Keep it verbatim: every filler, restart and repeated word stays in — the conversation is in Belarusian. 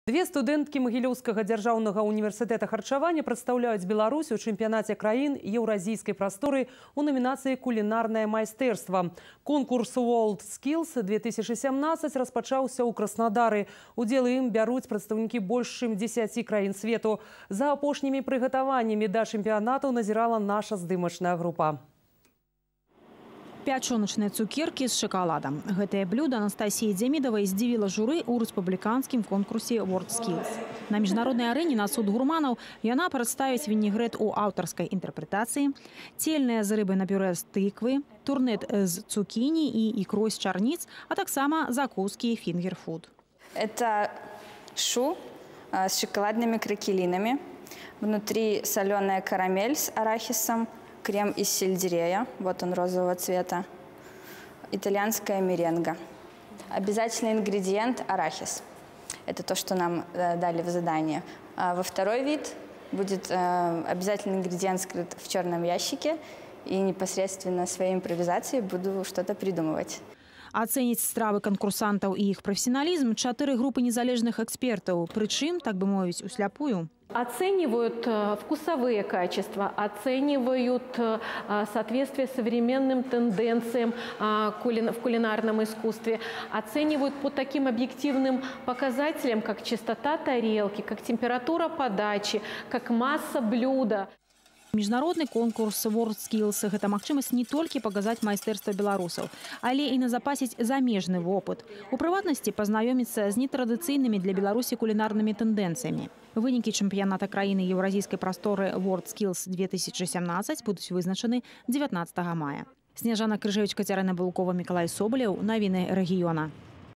Две студэнткі Магілёўскага дзяржаўнага універсітэта харчавання прадстаўляюць Беларусь у чэмпіянаце краін еўразійскай прасторы у номінацыі «Кулінарнае майстэрства». Конкурс World Skills две тысячи сямнадцать распачаўся ў Краснадары. Удзел ім бяруць прадстаўнікі больш чым дзесяці краін свету. За апошнімі прыгатаваннямі да чэмпіянату назірала наша здымачная група. Пячоночныя цукеркі з шакаладам. Гэтае блюдо Анастасіі Дзямідавай здзівіла журы ў рэспубліканскім конкурсе World Skills. На міжнароднай арэне на суд гурманаў яна прадставіць вінегрэт у аўтарскай інтэрпрэтацыі, цельныя з рыбы на пюрэ з тыквы, турнет з цукіні і ікрой з чарніц, а таксама закускі фінгер-фуд. Это шу с шоколадными кракелинами. Внутри соленая карамель с арахисом, крем из сельдерея, вот он розового цвета, итальянская меренга. Обязательный ингредиент – арахис. Это то, что нам э, дали в задание. А во второй вид будет э, обязательный ингредиент скрыт в черном ящике, и непосредственно своей импровизацией буду что-то придумывать. Ацэніць стравы канкурсантаў і іх прафесіяналізм чатыры групы незалежных экспертаў, прычым, так бы мовіць, усляпую. Оценивают вкусовые качества, оценивают соответствие современным тенденциям в кулинарном искусстве, оценивают по таким объективным показателям, как чистота тарелки, как температура подачи, как масса блюда. Міжнародны конкурс World Skills – гэта магчымасць не толькі паказаць майстэрства беларусаў, але і назапасіць замежны вопыт. У прыватнасці пазнаёміцца з нетрадыцыйнымі для Беларусі кулінарнымі тэндэнцыямі. Вынікі чэмпіяната краіны еўразійскай прасторы World Skills две тысячи семнадцать будуць вызначаны дзевятнаццатага мая. Снежана Крыжевич, Кацярына Булкова, Мікалай Собалеў. Навіны рэгіёна.